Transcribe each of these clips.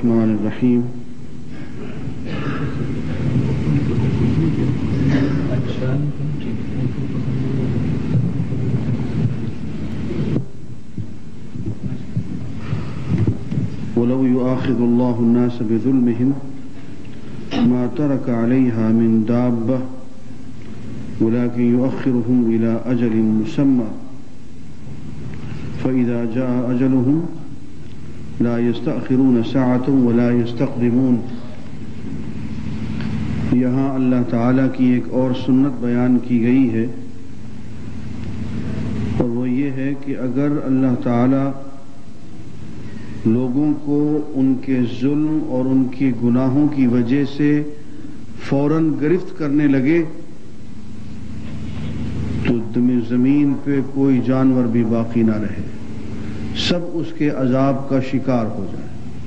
الرحمن الرحیم ولو يؤاخذ الله الناس بظلمهم ما ترك عليها من دابة ولكن يؤخرهم إلى أجل مسمى فإذا جاء أجلهم لا يستأخرون ساعة ولا يستقدمون۔ یہاں اللہ تعالیٰ کی ایک اور سنت بیان کی گئی ہے، اور وہ یہ ہے کہ اگر اللہ تعالیٰ لوگوں کو ان کے ظلم اور ان کی گناہوں کی وجہ سے فوراً گرفت کرنے لگے تو زمین پہ کوئی جانور بھی باقی نہ رہے، سب اس کے عذاب کا شکار ہو جائے۔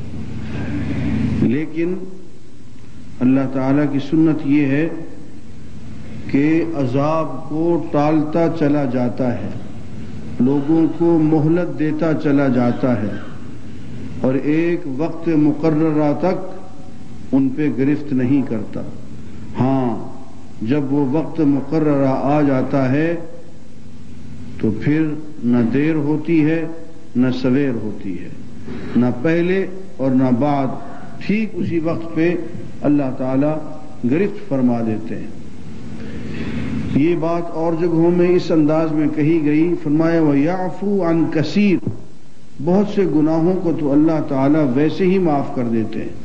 لیکن اللہ تعالیٰ کی سنت یہ ہے کہ عذاب کو ٹالتا چلا جاتا ہے، لوگوں کو مہلت دیتا چلا جاتا ہے، اور ایک وقت مقررہ تک ان پہ گرفت نہیں کرتا۔ ہاں، جب وہ وقت مقررہ آ جاتا ہے تو پھر نہ دیر ہوتی ہے نہ سویر ہوتی ہے، نہ پہلے اور نہ بعد، ٹھیک اسی وقت پہ اللہ تعالیٰ گرفت فرما دیتے ہیں۔ یہ بات اور جگہوں میں اس انداز میں کہی گئی، فرمایا وَيَعْفُو عَنْ كَثِيرٍ، بہت سے گناہوں کو تو اللہ تعالیٰ ویسے ہی معاف کر دیتے ہیں۔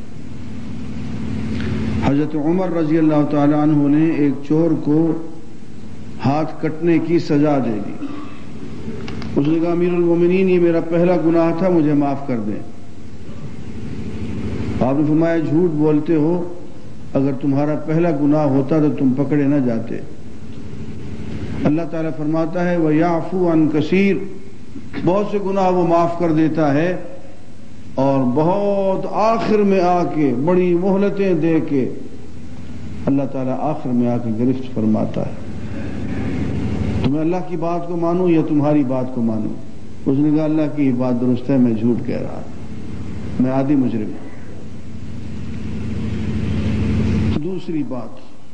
حضرت عمر رضی اللہ تعالیٰ عنہ نے ایک چور کو ہاتھ کٹنے کی سزا دے دی۔ اس نے کہا امیر المومنین، یہ میرا پہلا گناہ تھا، مجھے معاف کر دیں۔ آپ نے فرمایا جھوٹ بولتے ہو، اگر تمہارا پہلا گناہ ہوتا تو تم پکڑے نہ جاتے۔ اللہ تعالیٰ فرماتا ہے وَيَعْفُو عَنْ كَثِيرٍ، بہت سے گناہ وہ معاف کر دیتا ہے، اور بہت آخر میں آ کے بڑی مہلتیں دے کے اللہ تعالیٰ آخر میں آ کے گرفت فرماتا ہے۔ تو میں اللہ کی بات کو مانوں یا تمہاری بات کو مانوں؟ اس نے کہا اللہ کی بات درست ہے، میں جھوٹ کہہ رہا، میں عادی مجرم ہوں۔ دوسری بات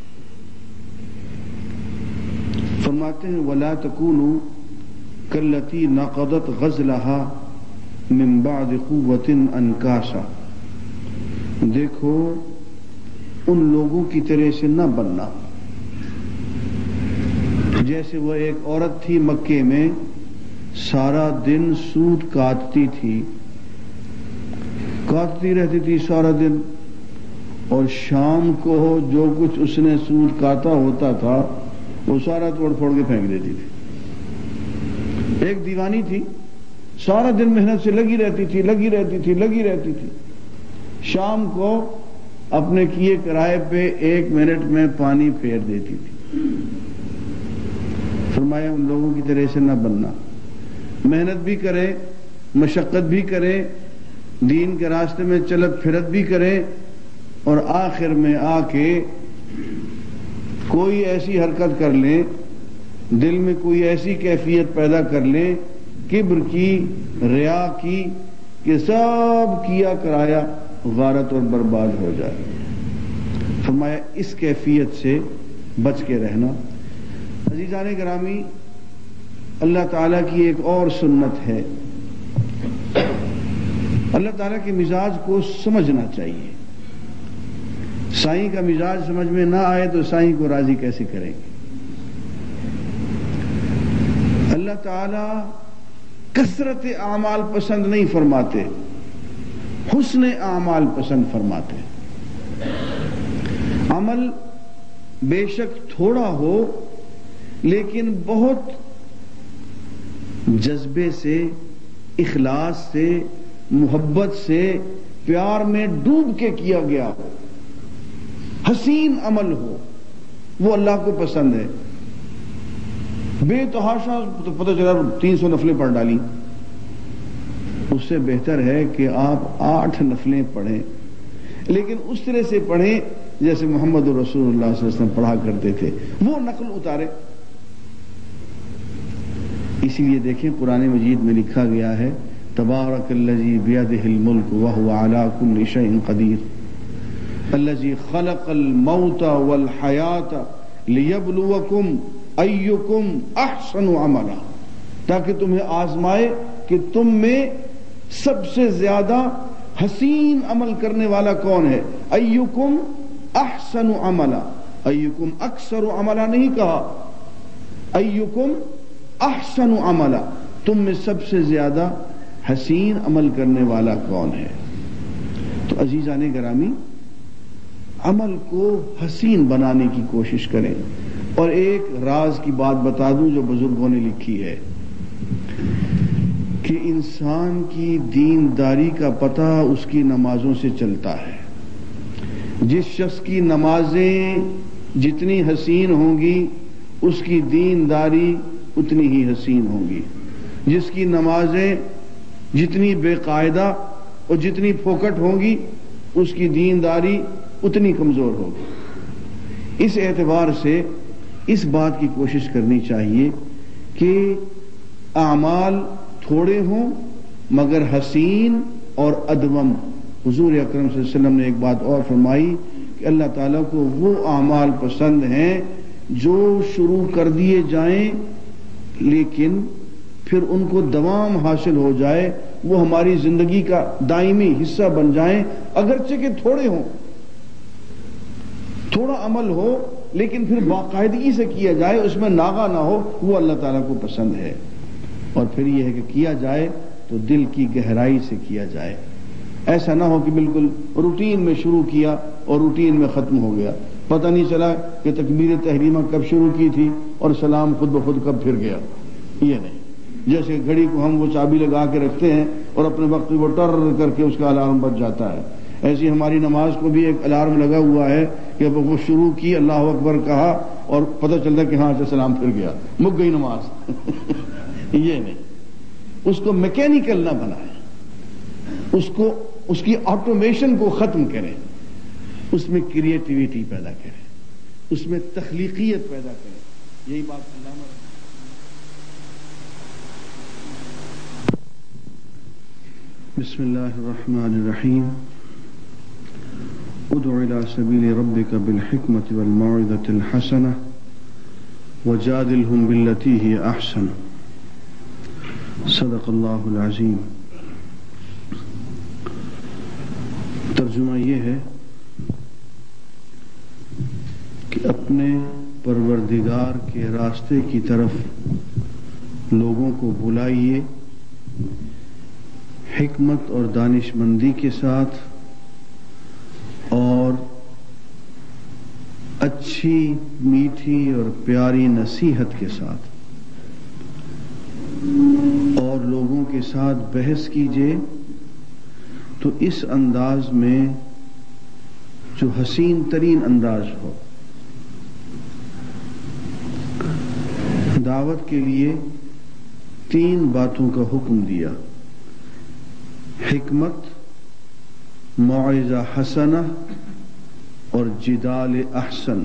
فرماتے ہیں وَلَا تَكُونُوا كَالَّتِي نَقَضَتْ غَزْلَهَا مِن بَعْدِ قُوَّةٍ أَنْكَاسًا، دیکھو ان لوگوں کی طرح سے نہ بننا جیسے وہ ایک عورت تھی مکے میں، سارا دن سوت کاٹتی تھی، کاٹتی رہتی تھی سارا دن، اور شام کو جو کچھ اس نے سوت کاٹا ہوتا تھا وہ سارا توڑ پھوڑ کے پھینک دیتی تھی۔ ایک دیوانی تھی، سارا دن محنت سے لگی رہتی تھی، شام کو اپنے کیے کرائے پہ 1 منٹ میں پانی پھیر دیتی تھی۔ فرمایا ان لوگوں کی طرح سے نہ بننا، محنت بھی کرے، مشقت بھی کرے، دین کے راستے میں چلت پھرت بھی کرے، اور آخر میں آ کے کوئی ایسی حرکت کر لیں، دل میں کوئی ایسی کیفیت پیدا کر لیں کبر کی، ریا کی، کہ سب کیا کرایا غارت اور برباد ہو جائے۔ فرمایا اس کیفیت سے بچ کے رہنا۔ عزیزان گرامی، اللہ تعالیٰ کی ایک اور سنت ہے، اللہ تعالیٰ کے مزاج کو سمجھنا چاہیے۔ سائیں کا مزاج سمجھ میں نہ آئے تو سائیں کو راضی کیسے کریں گے؟ اللہ تعالیٰ کثرت اعمال پسند نہیں فرماتے، حسن اعمال پسند فرماتے۔ عمل بے شک تھوڑا ہو لیکن بہت جذبے سے، اخلاص سے، محبت سے، پیار میں ڈوب کے کیا گیا ہو، حسین عمل ہو، وہ اللہ کو پسند ہے۔ بے تحاشا تو پتہ چلا 300 نفلیں پڑھ ڈالی، اس سے بہتر ہے کہ آپ 8 نفلیں پڑھیں، لیکن اس طرح سے پڑھیں جیسے محمد رسول اللہ صلی اللہ علیہ وسلم پڑھا کرتے تھے، وہ نقل اتارے۔ اسی لیے دیکھیں قرآن مجید میں لکھا گیا ہے تبارک الذی بیدہ الملک وہو علی کل شیء قدیر الذی خلق الموت والحیات لیبلوکم ایکم احسن عملا، تاکہ تمہیں آزمائے کہ تم میں سب سے زیادہ حسین عمل کرنے والا کون ہے۔ ایکم احسن عملا، ایکم اکثر عملا نہیں کہا، ایکم احسن عملا، تم میں سب سے زیادہ حسین عمل کرنے والا کون ہے۔ تو عزیزان گرامی، عمل کو حسین بنانے کی کوشش کریں۔ اور ایک راز کی بات بتا دوں جو بزرگوں نے لکھی ہے کہ انسان کی دینداری کا پتہ اس کی نمازوں سے چلتا ہے۔ جس شخص کی نمازیں جتنی حسین ہوں گی اس کی دینداری اتنی ہی حسین ہوں گی، جس کی نمازیں جتنی بے قاعدہ اور جتنی پھوکٹ ہوں گی اس کی دینداری اتنی کمزور ہوگی۔ اس اعتبار سے اس بات کی کوشش کرنی چاہیے کہ اعمال تھوڑے ہوں مگر حسین اور ادوم۔ حضور اکرم صلی اللہ علیہ وسلم نے ایک بات اور فرمائی کہ اللہ تعالیٰ کو وہ اعمال پسند ہیں جو شروع کر دیے جائیں لیکن پھر ان کو دوام حاصل ہو جائے، وہ ہماری زندگی کا دائمی حصہ بن جائیں، اگرچہ کہ تھوڑے ہوں، تھوڑا عمل ہو لیکن پھر باقاعدگی سے کیا جائے، اس میں ناغہ نہ ہو، وہ اللہ تعالیٰ کو پسند ہے۔ اور پھر یہ ہے کہ کیا جائے تو دل کی گہرائی سے کیا جائے، ایسا نہ ہو کہ بالکل روٹین میں شروع کیا اور روٹین میں ختم ہو گیا، پتہ نہیں چلا کہ تکبیر تحریمہ کب شروع کی تھی اور سلام خود بخود کب پھر گیا۔ یہ نہیں، جیسے گھڑی کو ہم وہ چابی لگا کے رکھتے ہیں اور اپنے وقت وہ ٹر کر کے اس کا الارم بج جاتا ہے، ایسی ہماری نماز کو بھی ایک الارم لگا ہوا ہے کہ وہ شروع کی، اللہ اکبر کہا اور پتہ چلتا کہ ہاں اچھا سلام پھر گیا، مک گئی نماز۔ یہ نہیں، اس کو میکینیکل نہ بنائیں، اس کی آٹومیشن کو ختم کریں، اس میں کریٹیویٹی پیدا کریں، اس میں تخلیقیت پیدا کریں۔ یہی بات علامہ بسم اللہ الرحمن الرحیم ادع الى سبیل ربک بالحکمۃ والموعظۃ الحسنہ وجادلہم باللتی ہی احسن، صدق اللہ العظیم۔ ترجمہ یہ ہے کہ اپنے پروردگار کے راستے کی طرف لوگوں کو بلائیے حکمت اور دانش مندی کے ساتھ اور اچھی میٹھی اور پیاری نصیحت کے ساتھ، اور لوگوں کے ساتھ بحث کیجیے تو اس انداز میں جو حسین ترین انداز ہو۔ دعوت کے لیے 3 باتوں کا حکم دیا: حکمت، موعظہ حسنہ اور جدال احسن۔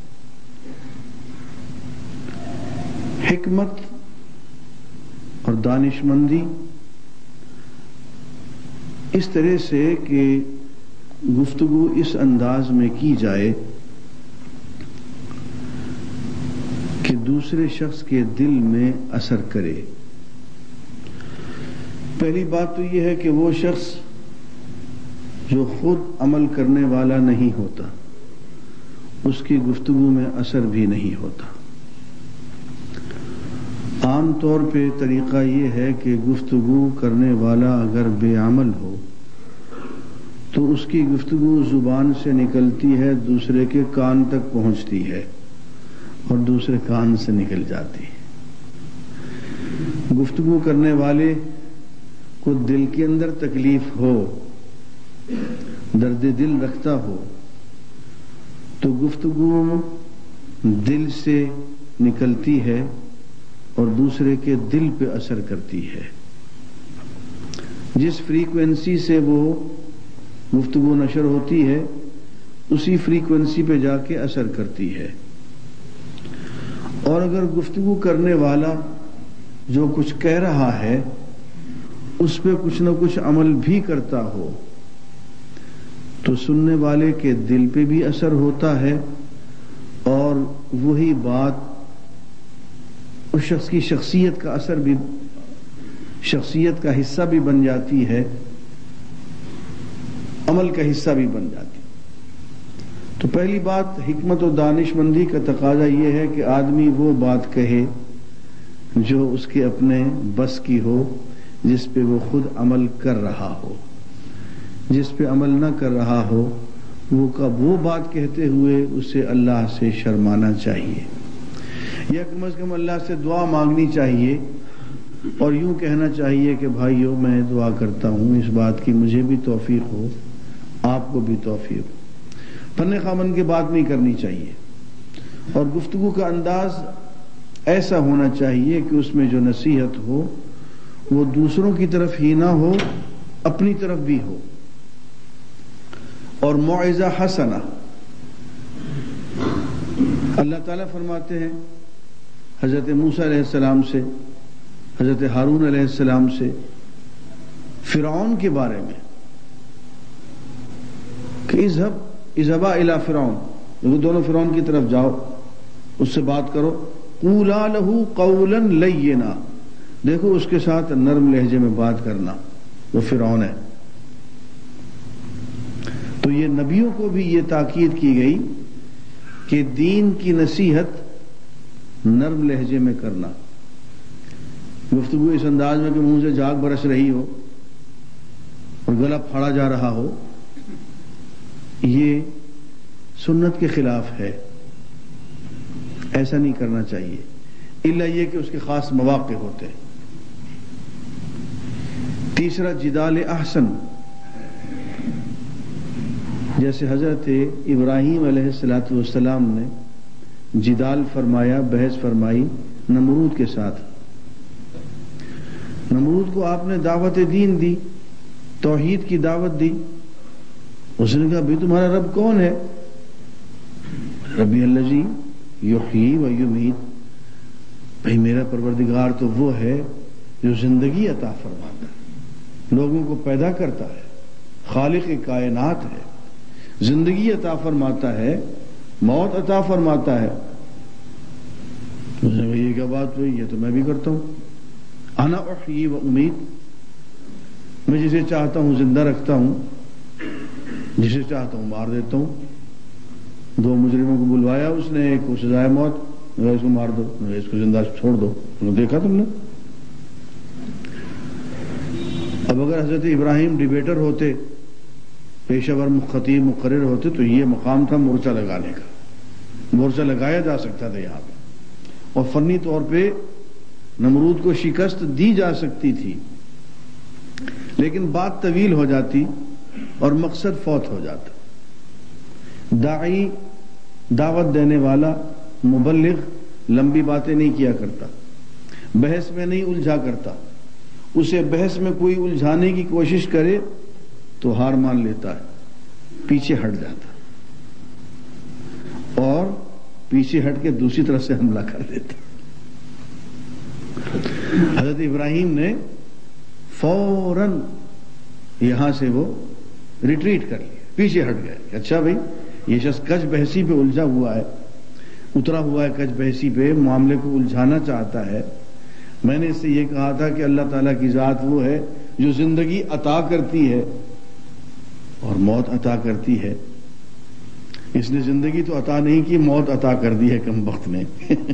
حکمت اور دانش مندی اس طرح سے کہ گفتگو اس انداز میں کی جائے کہ دوسرے شخص کے دل میں اثر کرے۔ پہلی بات تو یہ ہے کہ وہ شخص جو خود عمل کرنے والا نہیں ہوتا اس کی گفتگو میں اثر بھی نہیں ہوتا۔ عام طور پہ طریقہ یہ ہے کہ گفتگو کرنے والا اگر بے عمل ہو تو اس کی گفتگو زبان سے نکلتی ہے، دوسرے کے کان تک پہنچتی ہے اور دوسرے کان سے نکل جاتی ہے۔ گفتگو کرنے والے کو دل کے اندر تکلیف ہو، درد دل رکھتا ہو تو گفتگو دل سے نکلتی ہے اور دوسرے کے دل پہ اثر کرتی ہے۔ جس فریکوینسی سے وہ گفتگو نشر ہوتی ہے اسی فریکوینسی پہ جا کے اثر کرتی ہے۔ اور اگر گفتگو کرنے والا جو کچھ کہہ رہا ہے اس پہ کچھ نہ کچھ عمل بھی کرتا ہو تو سننے والے کے دل پہ بھی اثر ہوتا ہے اور وہی بات اس شخص کی شخصیت کا اثر بھی، شخصیت کا حصہ بھی بن جاتی ہے، عمل کا حصہ بھی بن جاتی ہے۔ تو پہلی بات حکمت و دانش مندی کا تقاضا یہ ہے کہ آدمی وہ بات کہے جو اس کے اپنے بس کی ہو، جس پہ وہ خود عمل کر رہا ہو۔ جس پہ عمل نہ کر رہا ہو وہ بات کہتے ہوئے اسے اللہ سے شرمانا چاہیے، یا کم از کم اللہ سے دعا مانگنی چاہیے اور یوں کہنا چاہیے کہ بھائیو میں دعا کرتا ہوں اس بات کی مجھے بھی توفیق ہو، آپ کو بھی توفیق ہو۔ فن خامن کی بات نہیں کرنی چاہیے، اور گفتگو کا انداز ایسا ہونا چاہیے کہ اس میں جو نصیحت ہو وہ دوسروں کی طرف ہی نہ ہو، اپنی طرف بھی ہو۔ اور موعظہ حسنہ، اللہ تعالیٰ فرماتے ہیں حضرت موسیٰ علیہ السلام سے، حضرت ہارون علیہ السلام سے فرعون کے بارے میں کہ اذهبا الی فرعون، دونوں فرعون کی طرف جاؤ، اس سے بات کرو، قولا لہ قولا لینا، دیکھو اس کے ساتھ نرم لہجے میں بات کرنا، وہ فرعون ہے۔ تو یہ نبیوں کو بھی یہ تاکید کی گئی کہ دین کی نصیحت نرم لہجے میں کرنا، گفتگو اس انداز میں کہ منہ سے جھاگ برس رہی ہو اور گلا پھاڑا جا رہا ہو، یہ سنت کے خلاف ہے، ایسا نہیں کرنا چاہیے، الا یہ کہ اس کے خاص مواقع ہوتے ہیں۔ تیسرا جدال احسن، جیسے حضرت ابراہیم علیہ السلام نے جدال فرمایا، بحث فرمائی نمرود کے ساتھ۔ نمرود کو آپ نے دعوت دین دی، توحید کی دعوت دی، اس نے کہا بھی تمہارا رب کون ہے؟ ربی الذی یحیی و یمیت، بھائی میرا پروردگار تو وہ ہے جو زندگی عطا فرماتا ہے، لوگوں کو پیدا کرتا ہے، خالق کائنات ہے، زندگی عطا فرماتا ہے، موت عطا فرماتا ہے۔ اس نے کہا یہ کیا بات ہوئی، یہ تو میں بھی کرتا ہوں، انا احیی و امیت، میں جسے چاہتا ہوں زندہ رکھتا ہوں، جسے چاہتا ہوں مار دیتا ہوں۔ دو مجرموں کو بلوایا اس نے، ایک کو سزائے موت، اس کو مار دو، اس کو زندہ چھوڑ دو، دیکھا تم نے؟ اب اگر حضرت ابراہیم ڈیبیٹر ہوتے، پیشہ ور خطیب مقرر ہوتے تو یہ مقام تھا مورچہ لگانے کا، مورچہ لگایا جا سکتا تھا یہاں پہ، اور فنی طور پہ نمرود کو شکست دی جا سکتی تھی، لیکن بات طویل ہو جاتی اور مقصد فوت ہو جاتا۔ داعی، دعوت دینے والا، مبلغ لمبی باتیں نہیں کیا کرتا، بحث میں نہیں الجھا کرتا، اسے بحث میں کوئی الجھانے کی کوشش کرے تو ہار مان لیتا ہے، پیچھے ہٹ جاتا اور پیچھے ہٹ کے دوسری طرف سے حملہ کر دیتا۔ حضرت ابراہیم نے فوراً یہاں سے وہ ریٹریٹ کر لیا، پیچھے ہٹ گئے کہ اچھا بھائی یہ شخص کج بحثی پہ الجھا ہوا ہے، اترا ہوا ہے کج بحثی پہ، معاملے کو الجھانا چاہتا ہے۔ میں نے اس سے یہ کہا تھا کہ اللہ تعالیٰ کی ذات وہ ہے جو زندگی عطا کرتی ہے اور موت عطا کرتی ہے، اس نے زندگی تو عطا نہیں کی، موت عطا کر دی ہے کم وقت نے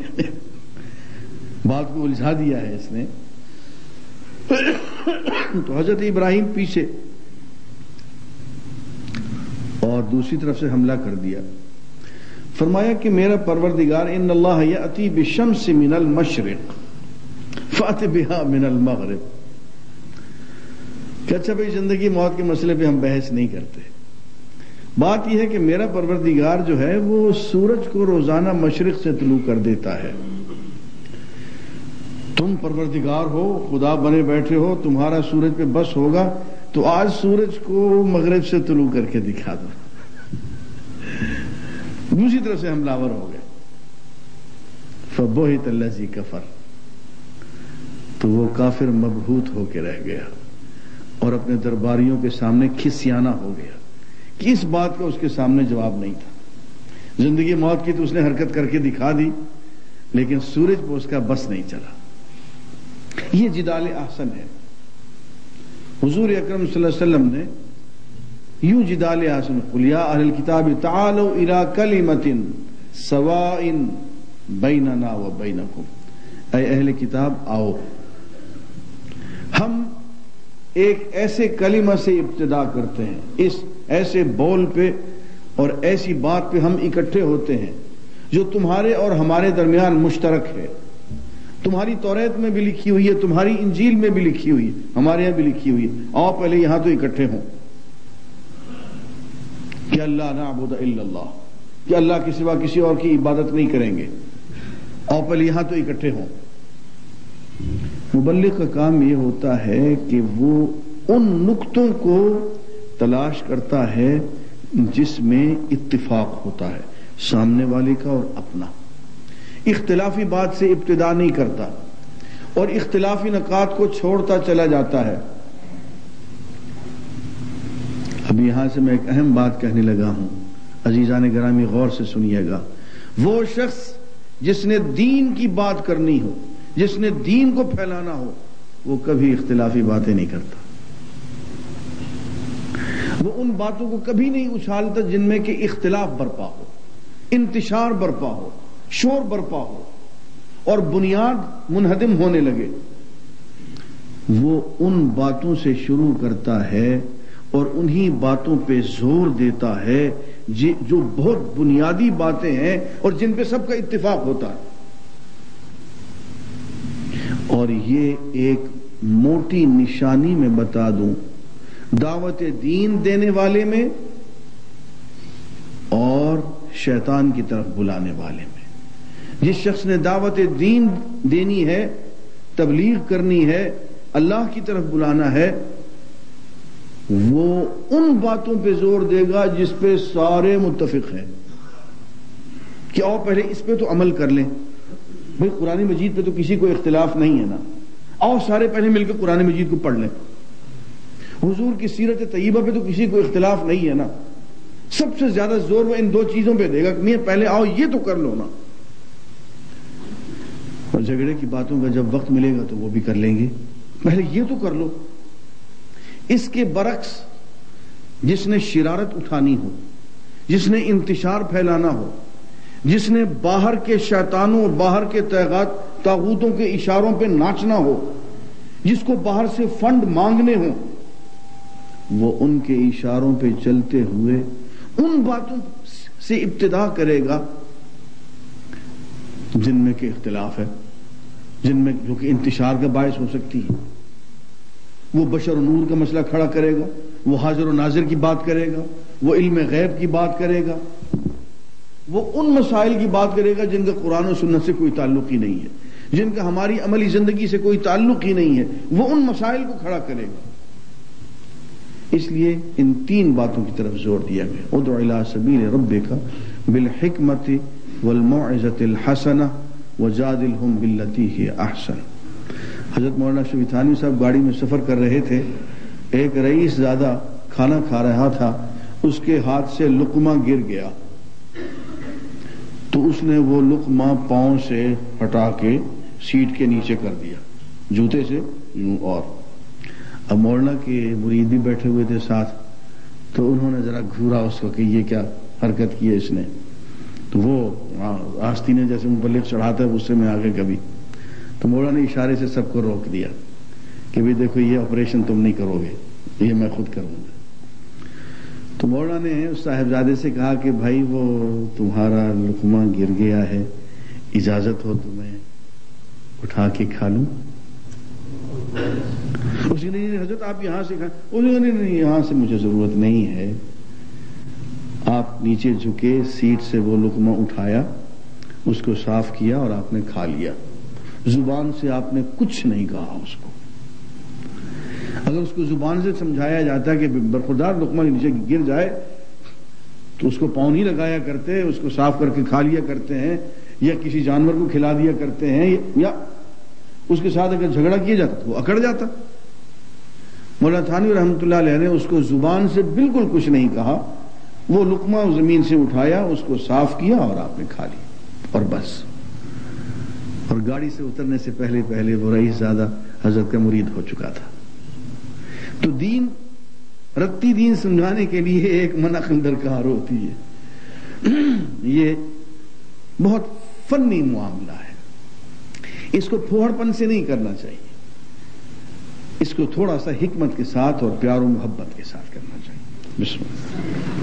بات کو الجھا دیا ہے اس نے۔ تو حضرت ابراہیم پیچھے اور دوسری طرف سے حملہ کر دیا۔ فرمایا کہ میرا پروردگار ان اللہ یأتی بالشمس من المشرق فأت بها من المغرب، کہ اچھا بھائی زندگی موت کے مسئلے پہ ہم بحث نہیں کرتے، بات یہ ہے کہ میرا پروردگار جو ہے وہ سورج کو روزانہ مشرق سے طلوع کر دیتا ہے، تم پروردگار ہو، خدا بنے بیٹھے ہو، تمہارا سورج پہ بس ہوگا تو آج سورج کو مغرب سے طلوع کر کے دکھا دو۔ دوسری طرف سے حملہ آور ہو گئے۔ فبہت الذی کفر، تو وہ کافر مبہوت ہو کے رہ گیا، اور اپنے درباریوں کے سامنے کھسیانہ ہو گیا کہ اس بات کا اس کے سامنے جواب نہیں تھا. زندگی موت کی تو اس نے حرکت کر کے دکھا دی، لیکن سورج پہ اس کا بس نہیں چلا. یہ جدال احسن ہے. حضور اکرم صلی اللہ علیہ وسلم نے یوں جدال احسن، قل یا اہل الکتاب تعالوا الی کلمۃ سواء بیننا و بینکم، اے اہل کتاب آؤ، ہم ایک ایسے کلمہ سے ابتدا کرتے ہیں، اس ایسے بول پہ اور ایسی بات پہ ہم اکٹھے ہوتے ہیں جو تمہارے اور ہمارے درمیان مشترک ہے. تمہاری توریت میں بھی لکھی ہوئی ہے، تمہاری انجیل میں بھی لکھی ہوئی ہے، ہمارے یہاں بھی لکھی ہوئی ہے. آؤ پہلے یہاں تو اکٹھے ہوں کہ اللہ نعبد الا اللہ، کہ اللہ کے سوا کسی اور کی عبادت نہیں کریں گے. آؤ پہلے یہاں تو اکٹھے ہوں. مبلغ کا کام یہ ہوتا ہے کہ وہ ان نقطوں کو تلاش کرتا ہے جس میں اتفاق ہوتا ہے سامنے والے کا اور اپنا. اختلافی بات سے ابتدا نہیں کرتا اور اختلافی نکات کو چھوڑتا چلا جاتا ہے. اب یہاں سے میں ایک اہم بات کہنے لگا ہوں، عزیزان گرامی غور سے سنیے گا. وہ شخص جس نے دین کی بات کرنی ہو، جس نے دین کو پھیلانا ہو، وہ کبھی اختلافی باتیں نہیں کرتا. وہ ان باتوں کو کبھی نہیں اچھالتا جن میں کہ اختلاف برپا ہو، انتشار برپا ہو، شور برپا ہو اور بنیاد منہدم ہونے لگے. وہ ان باتوں سے شروع کرتا ہے اور انہی باتوں پہ زور دیتا ہے جو بہت بنیادی باتیں ہیں اور جن پہ سب کا اتفاق ہوتا ہے. اور یہ ایک موٹی نشانی میں بتا دوں، دعوت دین دینے والے میں اور شیطان کی طرف بلانے والے میں. جس شخص نے دعوت دین دینی ہے، تبلیغ کرنی ہے، اللہ کی طرف بلانا ہے، وہ ان باتوں پہ زور دے گا جس پہ سارے متفق ہیں کہ آؤ پہلے اس پہ تو عمل کر لیں. بھئی قرآن مجید پہ تو کسی کو اختلاف نہیں ہے نا، آؤ سارے پہلے مل کے قرآن مجید کو پڑھ لیں. حضور کی سیرت طیبہ پہ تو کسی کو اختلاف نہیں ہے نا، سب سے زیادہ زور وہ ان دو چیزوں پہ دے گا کہ میاں پہلے آؤ یہ تو کر لو نا. اور جھگڑے کی باتوں کا جب وقت ملے گا تو وہ بھی کر لیں گے، پہلے یہ تو کر لو. اس کے برعکس جس نے شرارت اٹھانی ہو، جس نے انتشار پھیلانا ہو، جس نے باہر کے شیطانوں، باہر کے طاغوتوں کے اشاروں پہ ناچنا ہو، جس کو باہر سے فنڈ مانگنے ہوں، وہ ان کے اشاروں پہ چلتے ہوئے ان باتوں سے ابتدا کرے گا جن میں کہ اختلاف ہے، جن میں جو کہ انتشار کا باعث ہو سکتی ہے. وہ بشر و نور کا مسئلہ کھڑا کرے گا، وہ حاضر و ناظر کی بات کرے گا، وہ علم غیب کی بات کرے گا، وہ ان مسائل کی بات کرے گا جن کا قرآن و سنت سے کوئی تعلق ہی نہیں ہے، جن کا ہماری عملی زندگی سے کوئی تعلق ہی نہیں ہے. وہ ان مسائل کو کھڑا کرے گا. اس لیے ان تین باتوں کی طرف زور دیا گیا. ادع الی سبیل ربک بالحکمت والموعظۃ الحسنہ وجادلہم باللتی ہی احسن. حضرت مولانا شفیع تھانوی صاحب گاڑی میں سفر کر رہے تھے. ایک رئیس زادہ کھانا کھا رہا تھا، اس کے ہاتھ سے لقمہ گر گیا تو اس نے وہ لقمہ پاؤں سے ہٹا کے سیٹ کے نیچے کر دیا، جوتے سے یوں. اور اب مولانا کے مرید بھی بیٹھے ہوئے تھے ساتھ، تو انہوں نے ذرا گھورا اس کو کہ یہ کیا حرکت کی ہے اس نے. تو وہ آستینے جیسے مبلغ چڑھاتا ہے غصے میں آگے کبھی، تو مولانا نے اشارے سے سب کو روک دیا کہ بھی دیکھو یہ آپریشن تم نہیں کرو گے، یہ میں خود کروں گا. تو مولانا نے اس صاحبزادے سے کہا کہ بھائی وہ تمہارا لقمہ گر گیا ہے، اجازت ہو تو میں اٹھا کے کھا لوں. اس نے نہیں حضرت آپ یہاں سے کھائیں. اس نے نہیں یہاں سے مجھے ضرورت نہیں ہے. آپ نیچے جھکے سیٹ سے وہ لقمہ اٹھایا، اس کو صاف کیا اور آپ نے کھا لیا. زبان سے آپ نے کچھ نہیں کہا اس کو. اگر اس کو زبان سے سمجھایا جاتا ہے کہ برخوردار لقمہ نیچے گر جائے تو اس کو پاؤں نہیں لگایا کرتے، اس کو صاف کر کے کھا لیا کرتے ہیں، یا کسی جانور کو کھلا دیا کرتے ہیں، یا اس کے ساتھ اگر جھگڑا کیا جاتا تو وہ اکڑ جاتا. مولا تھانوی رحمۃ اللہ علیہ نے اس کو زبان سے بالکل کچھ نہیں کہا، وہ لقمہ زمین سے اٹھایا، اس کو صاف کیا اور آپ نے کھا لی اور بس. اور گاڑی سے اترنے سے پہلے وہ رئیس زادہ حضرت کا مرید ہو چکا تھا. تو دین، رتی دین سمجھانے کے لیے ایک منعقد درکار ہوتی ہے. یہ بہت فنی معاملہ ہے، اس کو پھوڑ پن سے نہیں کرنا چاہیے، اس کو تھوڑا سا حکمت کے ساتھ اور پیار و محبت کے ساتھ کرنا چاہیے. بسم اللہ.